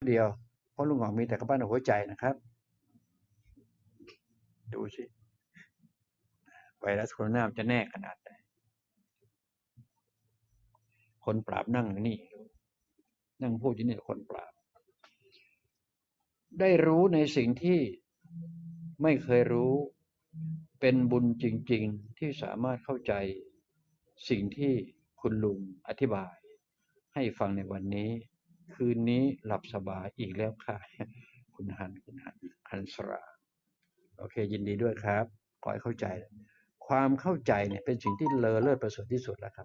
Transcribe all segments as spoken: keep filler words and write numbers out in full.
เดียวเพราะลุงหงอกมีแต่กระปั้นหัวใจนะครับดูสิไวรัสโคโรนาจะแน่ขนาดไหนคนปราบนั่งนี่นั่งพูดอยู่นี่คนปราบได้รู้ในสิ่งที่ไม่เคยรู้เป็นบุญจริงๆที่สามารถเข้าใจสิ่งที่คุณลุงอธิบายให้ฟังในวันนี้คืนนี้หลับสบายอีกแล้วค่ะคุณหันคุณหันหันสราโอเคยินดีด้วยครับขอให้เข้าใจความเข้าใจเนี่ยเป็นสิ่งที่เลอเลิศประเสริฐที่สุดแล้วครับ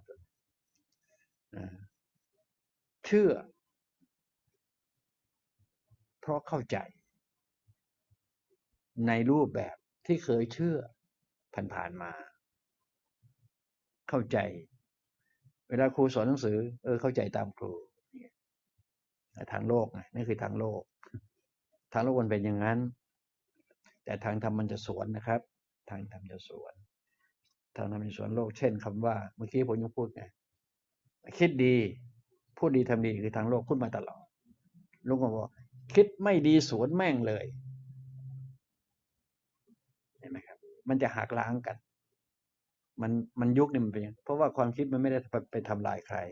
เชื่อเพราะเข้าใจในรูปแบบที่เคยเชื่อผ่านๆมาเข้าใจเวลาครูสอนหนังสือเออเข้าใจตามครูทางโลกไงนี่คือทางโลกทางโลกมันเป็นอย่างนั้นแต่ทางธรรมมันจะสวนนะครับทางธรรมจะสวนทางธรรมจะสวนโลกเช่นคำว่าเมื่อกี้ผมยังพูดไงคิดดีพูดดีทำดีคือทางโลกพูดมาตลอดลุงก็บอกคิดไม่ดีสวนแม่งเลยเห็นไหมครับมันจะหักล้างกันมันมันยุคนี่มันเป็นเพราะว่าความคิดมันไม่ได้ไปไปทำลายใคร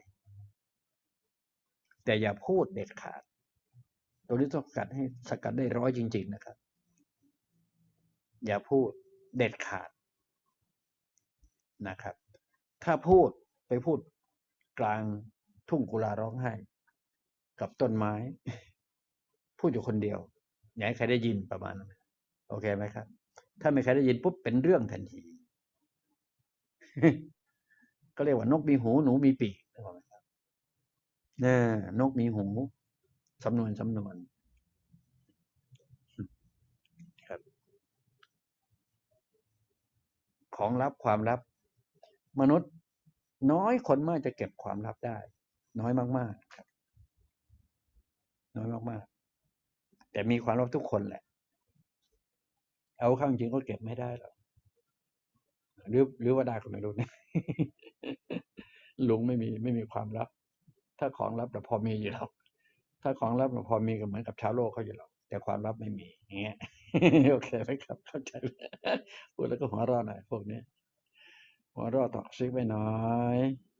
แต่อย่าพูดเด็ดขาดตัวนี้ต้องสกัดให้สกัดได้ร้อยจริงๆนะครับอย่าพูดเด็ดขาดนะครับถ้าพูดไปพูดกลางทุ่งกุลาร้องไห้กับต้นไม้พูดอยู่คนเดียวอย่าให้ใครได้ยินประมาณนั้นโอเคไหมครับถ้าไม่ใครได้ยินปุ๊บเป็นเรื่องทันทีก็เรียกว่านกมีหูหนูมีปีกนะครับเนี่ยนกมีหูสำนวนสำนวนครับของลับความลับมนุษย์น้อยคนมากจะเก็บความลับได้น้อยมากๆครับน้อยมากๆแต่มีความลับทุกคนแหละเอาเข้าจริงก็เก็บไม่ได้หรอกหรือหรือว่าได้ก็ไม่รู้นะลุงไม่มีไม่มีความลับถ้าของลับเราพอมีอยู่แล้วถ้าของลับเราพอมีก็เหมือนกับชาวโลกเขาอยู่แล้วแต่ความลับไม่มีอย่างเงี้ยโอเคไหมครับเข้าใจพูดแล้วก็หัวเราะหน่อยพวกนี้หัวเราะตอกซิกไปหน่อย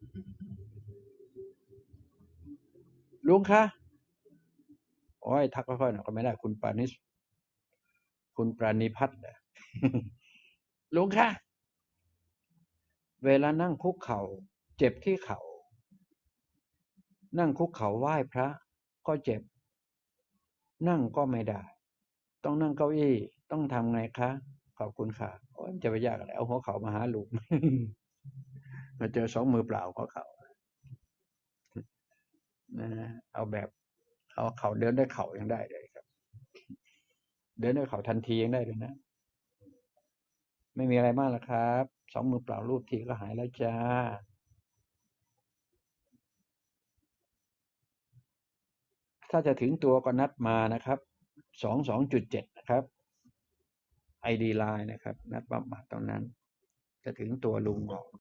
ลุงคะโอ้ยทักค่อยๆหน่อยก็ไม่ได้คุณปานิชคุณปราณีพัฒน์เนี่ยลุงคะเวลานั่งคุกเข่าเจ็บที่เข่านั่งคุกเข่าไหว้พระก็เจ็บนั่งก็ไม่ได้ต้องนั่งเก้าอี้ต้องทำไงคะขอบคุณค่ะโอ้ยจะไปยากอะไรเอาหัวเข่ามาหาลุงมาเจอสองมือเปล่าหัวเข่านะเอาแบบเอาเข่าเดินด้วยเข่ายังได้เลยครับเดินด้วยเข่าทันทียังได้เลยนะไม่มีอะไรมากหรอกครับสองมือเปล่ารูปทีก็หายแล้วจ้าถ้าจะถึงตัวก็นัดมานะครับสองสองจุดเจ็ดนะครับไอดีไลน์นะครับนัดปั๊บมาตรงนั้นจะถึงตัวลุงบอก